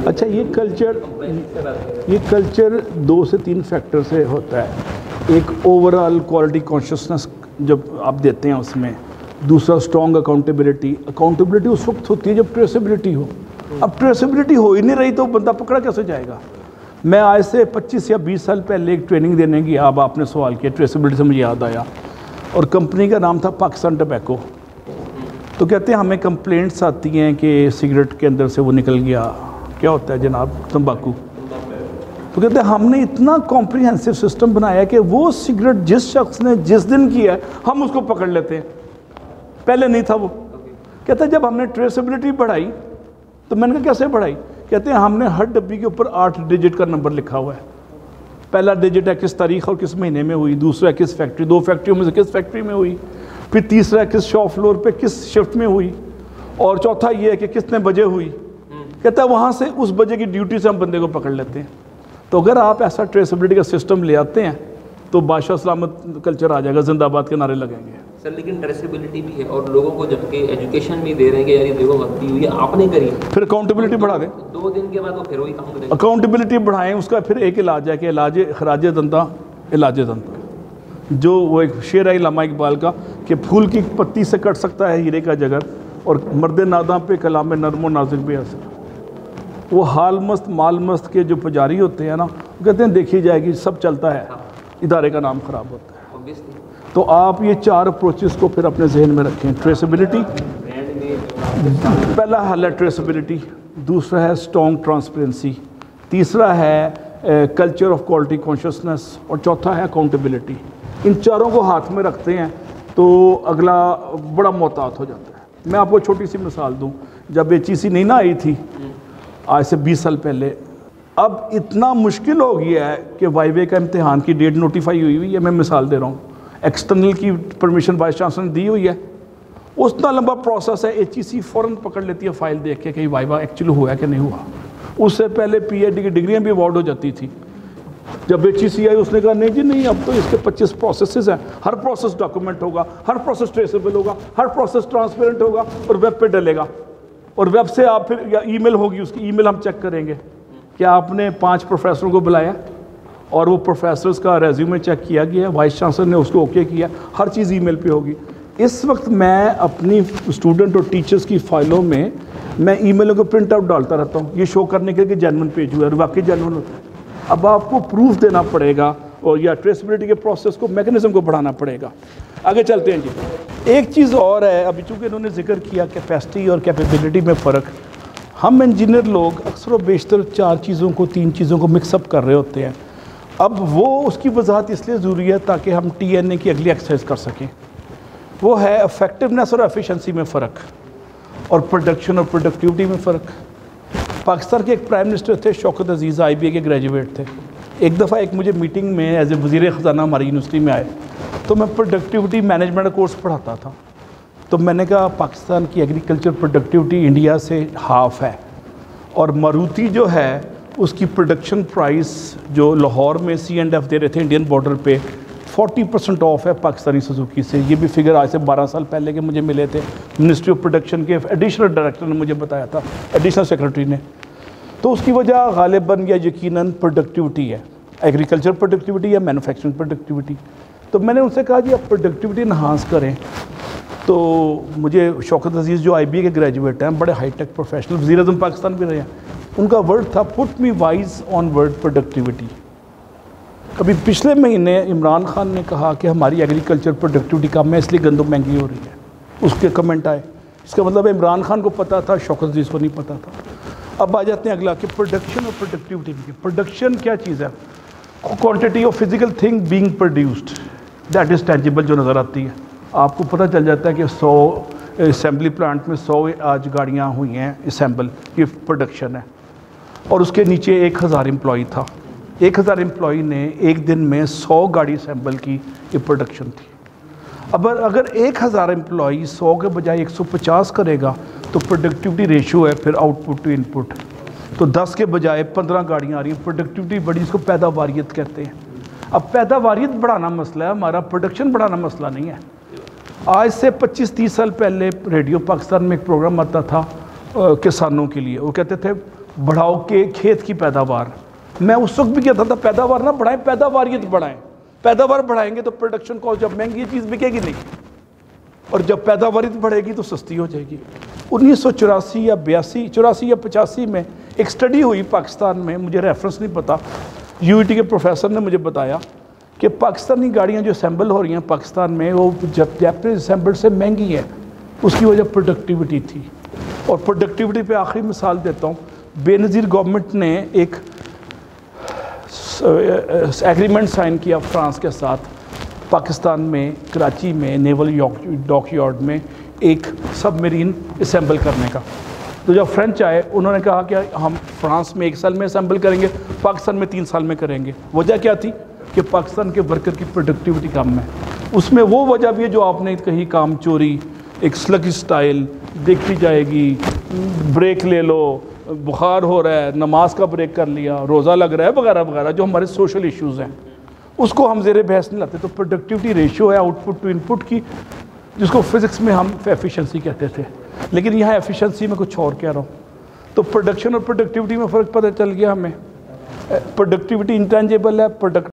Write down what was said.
अच्छा, ये कल्चर 2 से 3 फैक्टर से होता है। एक ओवरऑल क्वालिटी कॉन्शियसनेस जब आप देते हैं उसमें, दूसरा स्ट्रॉन्ग अकाउंटेबिलिटी उस वक्त होती है जब ट्रेसेबिलिटी हो। अब ट्रेसेबिलिटी हो ही नहीं रही तो बंदा पकड़ा कैसे जाएगा। मैं आज से 25 या 20 साल पहले एक ट्रेनिंग देने की, अब आपने सवाल किया ट्रेसेबिलिटी से मुझे याद आया, और कंपनी का नाम था पाकिस्तान टबैको। तो कहते हैं हमें कंप्लेंट्स आती हैं कि सिगरेट के अंदर से वो निकल गया, क्या होता है जनाब, तंबाकू। तो कहते हैं हमने इतना कॉम्प्रिहेंसिव सिस्टम बनाया कि वो सिगरेट जिस शख्स ने जिस दिन किया है हम उसको पकड़ लेते हैं, पहले नहीं था वो। कहते हैं जब हमने ट्रेसेबिलिटी बढ़ाई तो मैंने कहा कैसे बढ़ाई। कहते हैं हमने हर डब्बी के ऊपर 8 डिजिट का नंबर लिखा हुआ है। पहला डिजिट है किस तारीख और किस महीने में हुई, दूसरा है किस फैक्ट्री, 2 फैक्ट्रियों में से किस फैक्ट्री में हुई, फिर तीसरा है किस शॉप फ्लोर पे किस शिफ्ट में हुई, और चौथा ये है कि कितने बजे हुई। कहता है वहाँ से उस बजे की ड्यूटी से हम बंदे को पकड़ लेते हैं। तो अगर आप ऐसा ट्रेसेबिलिटी का सिस्टम ले आते हैं तो बादशाह सलामत कल्चर आ जाएगा, जिंदाबाद के नारे लगेंगे। सर लेकिन ट्रेसेबिलिटी भी है और लोगों को जबकि एजुकेशन भी दे रहे हैं कि यार ये देखो गलती हुई है आपने करी, फिर अकाउंटेबिलिटी बढ़ा दें। 2 दिन के बाद वो फिर वही काम करेंगे। अकाउंटेबिलिटी बढ़ाएं, उसका फिर एक इलाज है कि खराज दंता इलाज दंता, जो वो एक शेर है इल्लामा इकबाल का कि फूल की पत्ती से कट सकता है हीरे का जगर, और मर्द नादा पे कलाम नरमो नाजिक पे असर। वो हाल मस्त माल मस्त के जो पुजारी होते हैं ना, वो कहते हैं देखी जाएगी सब चलता है, इदारे का नाम ख़राब होता है। तो आप ये 4 अप्रोचेस को फिर अपने जहन में रखें। ट्रेसेबिलिटी पहला हल है, ट्रेसेबिलिटी। दूसरा है स्ट्रॉन्ग ट्रांसपेरेंसी। तीसरा है कल्चर ऑफ क्वालिटी कॉन्शियसनेस, और चौथा है अकाउंटेबिलिटी। इन चारों को हाथ में रखते हैं तो अगला बड़ा मोहतात हो जाता है। मैं आपको छोटी सी मिसाल दूं, जब HEC नहीं ना आई थी आज से 20 साल पहले, अब इतना मुश्किल हो गया है कि वाइवे का इम्तिहान की डेट नोटिफाई हुई है। मैं मिसाल दे रहा हूँ, एक्सटर्नल की परमिशन वाइस चांसलर ने दी हुई है, उतना लंबा प्रोसेस है। HEC फ़ौरन पकड़ लेती है फाइल देख के कि वाइवा एक्चुअली हुआ है कि नहीं हुआ। उससे पहले PhD की डिग्रियाँ भी अवार्ड हो जाती थी। जब HEC आई उसने कहा नहीं जी नहीं, अब तो इसके 25 प्रोसेसेस हैं, हर प्रोसेस डॉक्यूमेंट होगा, हर प्रोसेस ट्रेसेबल होगा, हर प्रोसेस ट्रांसपेरेंट होगा और वेब पे डलेगा, और वेब से आप फिर या ईमेल होगी, उसकी ईमेल हम चेक करेंगे कि आपने 5 प्रोफेसरों को बुलाया और वो प्रोफेसर्स का रेज्यूमे चेक किया गया, वाइस चांसलर ने उसको ओके किया, हर चीज़ ईमेल पे होगी। इस वक्त मैं अपनी स्टूडेंट और टीचर्स की फाइलों में मैं ईमेलों को प्रिंट आउट डालता रहता हूँ, ये शो करने के लिए कि जेन्युइन पेज हुआ है और वाकई जेन्युइन होता है। अब आपको प्रूफ देना पड़ेगा और या ट्रेसेबिलिटी के प्रोसेस को, मैकेनिज्म को बढ़ाना पड़ेगा। आगे चलते हैं जी। एक चीज़ और है, अभी चूँकि इन्होंने जिक्र किया कैपेसिटी और कैपेबिलिटी में फ़र्क। हम इंजीनियर लोग अक्सर बेशतर 4 चीज़ों को 3 चीज़ों को मिक्सअप कर रहे होते हैं। अब वो उसकी वजाहत इसलिए ज़रूरी है ताकि हम TNA की अगली एक्सरसाइज कर सकें। वो है इफेक्टिवनेस और एफिशिएंसी में फ़र्क, और प्रोडक्शन और प्रोडक्टिविटी में फ़र्क। पाकिस्तान के एक प्राइम मिनिस्टर थे शौकत अजीज़, IBA के ग्रेजुएट थे। एक दफ़ा एक मुझे मीटिंग में एज ए वज़ीर ख़जाना हमारी यूनिवर्सिटी में आए, तो मैं प्रोडक्टिविटी मैनेजमेंट कोर्स पढ़ाता था। तो मैंने कहा पाकिस्तान की एग्रीकल्चर प्रोडक्टिविटी इंडिया से हाफ है, और मारुति जो है उसकी प्रोडक्शन प्राइस जो लाहौर में C&F दे रहे थे इंडियन बॉर्डर पे 40% ऑफ है पाकिस्तानी सुजुकी से। ये भी फिगर आज से 12 साल पहले के मुझे मिले थे, मिनिस्ट्री ऑफ प्रोडक्शन के एडिशनल डायरेक्टर ने मुझे बताया था, एडिशनल सेक्रेटरी ने। तो उसकी वजह गालिबन या यकीनन प्रोडक्टिविटी है, एग्रीकल्चर प्रोडक्टिविटी या मैन्युफैक्चरिंग प्रोडक्टिविटी। तो मैंने उनसे कहा जी आप प्रोडक्टिविटी इन्हांस करें। तो मुझे शौकत अजीज़ जो IBA के ग्रेजुएट हैं, बड़े हाईटेक प्रोफेशनल, वज़ीर-ए-आज़म पाकिस्तान भी रहे हैं, उनका वर्ड था put me wise on word productivity. अभी पिछले महीने इमरान खान ने कहा कि हमारी एग्रीकल्चर प्रोडक्टिविटी कम है इसलिए गंदम महंगी हो रही है, उसके कमेंट आए। इसका मतलब इमरान खान को पता था, शौकत अजीज़ को नहीं पता था। अब आ जाते हैं अगला कि प्रोडक्शन और प्रोडक्टिविटी। प्रोडक्शन क्या चीज़ है? Quantity of physical thing being produced, that is tangible, जो नज़र आती है। आपको पता चल जाता है कि 100 असेंबली प्लांट में 100 आज गाड़ियाँ हुई हैं असेंबल, ये प्रोडक्शन है। और उसके नीचे 1000 एम्प्लॉई था, 1000 एम्प्लॉई ने एक दिन में 100 गाड़ी असेंबल की, ये प्रोडक्शन थी। अब अगर 1000 एम्प्लॉई 100 के बजाय 150 करेगा तो प्रोडक्टिविटी रेशियो है फिर आउटपुट टू इनपुट, तो 10 के बजाय 15 गाड़ियाँ आ रही हैं, प्रोडक्टिविटी बड़ी, इसको पैदावारियत कहते हैं। अब पैदावारियत बढ़ाना मसला है हमारा, प्रोडक्शन बढ़ाना मसला नहीं है। आज से 25-30 साल पहले रेडियो पाकिस्तान में एक प्रोग्राम आता था किसानों के लिए, वो कहते थे बढ़ाओ के खेत की पैदावार। मैं उस वक्त भी कहता था पैदावार ना बढ़ाएं, पैदावारियत बढ़ाएं। पैदावार बढ़ाएंगे तो प्रोडक्शन कॉस्ट, जब महंगी ये चीज़ बिकेगी नहीं, और जब पैदावारियत बढ़ेगी तो सस्ती हो जाएगी। 1984 या 84 या 85 में एक स्टडी हुई पाकिस्तान में, मुझे रेफरेंस नहीं पता, यूईटी के प्रोफेसर ने मुझे बताया कि पाकिस्तानी गाड़ियाँ जो असेंबल हो रही हैं पाकिस्तान में, वो जब जैपनीज असेंबल से महंगी है। उसकी वजह प्रोडक्टिविटी थी। और प्रोडक्टिविटी पे आखिरी मिसाल देता हूँ, बेनज़ीर गवर्नमेंट ने एक एग्रीमेंट साइन किया फ्रांस के साथ, पाकिस्तान में कराची में नेवल डॉकयार्ड में एक सबमरीन असेंबल करने का। तो जब फ्रेंच आए उन्होंने कहा कि हम फ्रांस में 1 साल में असेंबल करेंगे, पाकिस्तान में 3 साल में करेंगे। वजह क्या थी कि पाकिस्तान के वर्कर की प्रोडक्टिविटी कम है। उसमें वो वजह भी है जो आपने कही, काम चोरी, एक स्लग स्टाइल देखी जाएगी, ब्रेक ले लो, बुखार हो रहा है, नमाज का ब्रेक कर लिया, रोज़ा लग रहा है, वगैरह वगैरह, जो हमारे सोशल इश्यूज़ हैं उसको हम ज़ेरे बहस नहीं लाते। तो प्रोडक्टिविटी रेशियो है आउटपुट टू इनपुट की, जिसको फिज़िक्स में हम एफिशिएंसी कहते थे, लेकिन यहाँ एफिशिएंसी में कुछ और कह रहा हूँ। तो प्रोडक्शन और प्रोडक्टिविटी में फ़र्क पता चल गया हमें। प्रोडक्टिविटी इंटेंजिबल है,